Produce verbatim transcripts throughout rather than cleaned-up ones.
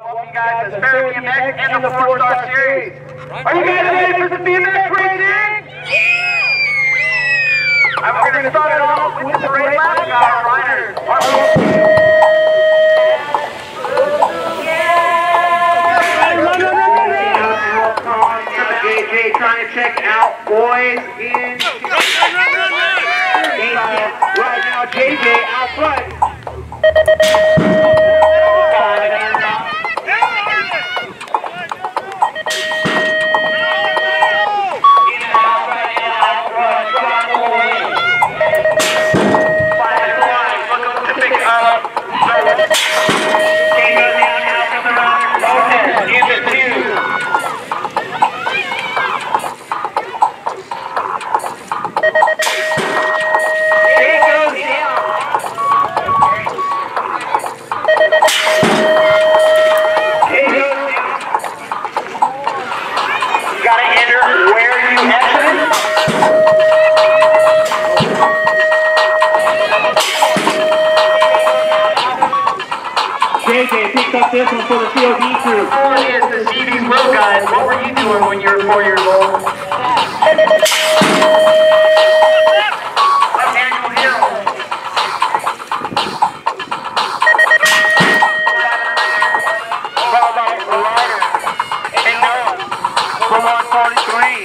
Welcome you guys to Hesperia B M X and the four star series. Are you guys ready for some B M X racing? And we're going to start it off with the race lap car riders. J J trying to check out boys in. Right now, J J out front. J J picked up this one for the C O D crew. Oh, yes, the C D's road guys. What were you doing when you were four years old? Daniel Hill. Followed by the rider. And Noah. From one forty-three.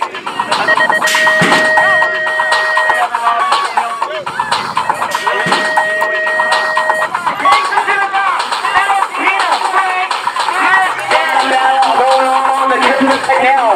Now